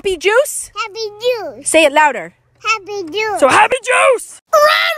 happy juice? Happy juice. Say it louder. Happy juice. So happy juice! Right.